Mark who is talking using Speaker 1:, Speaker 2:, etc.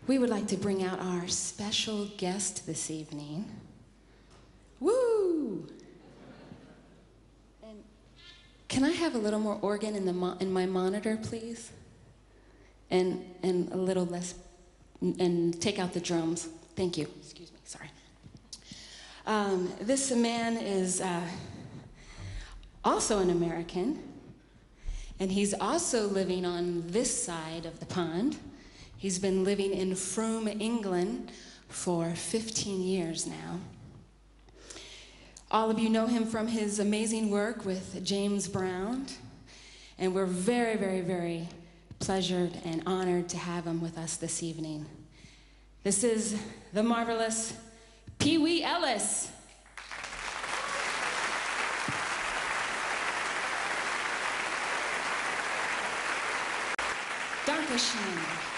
Speaker 1: We would like to bring out our special guest this evening. Woo! And can I have a little more organ in my monitor, please? And a little less, and take out the drums. Thank you. Excuse me, sorry. This man is also an American, and he's also living on this side of the pond. He's been living in Frome, England for 15 years now. All of you know him from his amazing work with James Brown, and we're very, very, very pleasured and honored to have him with us this evening. This is the marvelous Pee Wee Ellis. Dankeschön.